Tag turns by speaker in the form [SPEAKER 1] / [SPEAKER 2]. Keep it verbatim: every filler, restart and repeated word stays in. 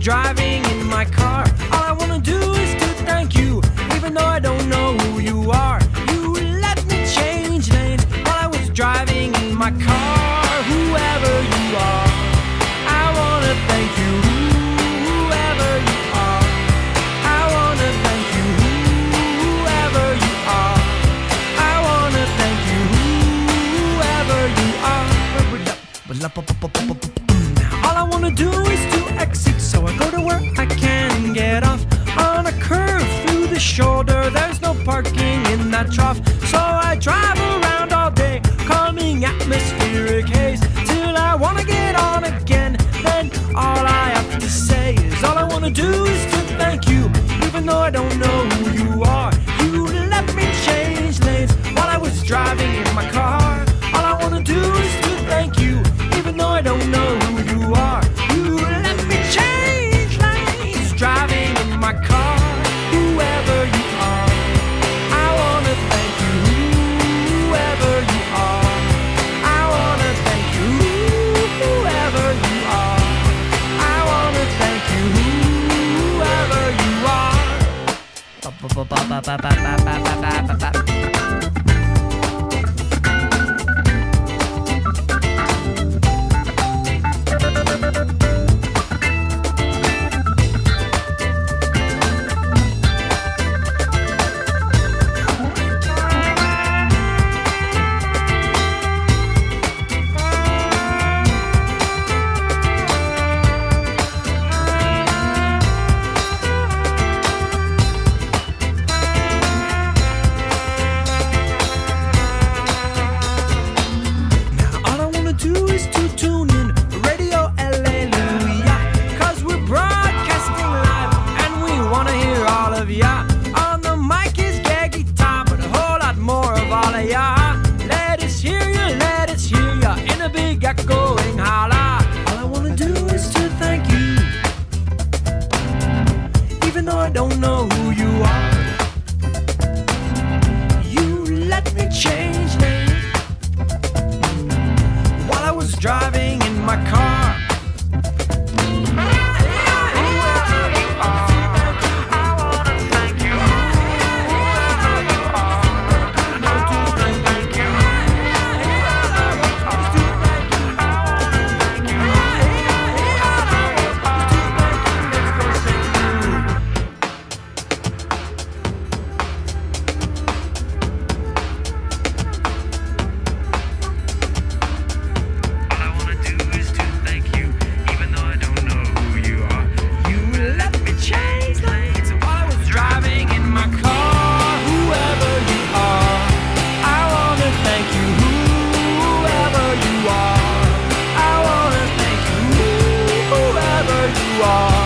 [SPEAKER 1] driving in my car. All I wanna do is to thank you, even though I don't know who you are. You let me change lanes while I was driving in my car. Whoever you are, I wanna thank you. Whoever you are, I wanna thank you. Whoever you are, I wanna thank you. Whoever you are. All I wanna do is to exit, so I go to where I can get off. On a curve through the shoulder, there's no parking in that trough. So I drive around all day, calming atmospheric haze, till I wanna get on again. Then all I have to say is, all I wanna do is to thank you, even though I don't know who you are. You let me change lanes while I was driving in my car. All I wanna do is to thank you, even though I don't know who you are. You let me change lanes driving in my car. Whoever you are, I wanna thank you. Whoever you are, I wanna thank you. Whoever you are, I wanna thank you. Whoever you are. Do is to tune in radio hallelujah, cause we're broadcasting live and we wanna hear all of ya. On the mic is Geggy Tah, but a whole lot more of all of ya. Let us hear ya, let us hear ya in a big echoing holla. All I wanna do is to thank you, even though I don't know who you are. You let me change lanes while I was driving in my car. You are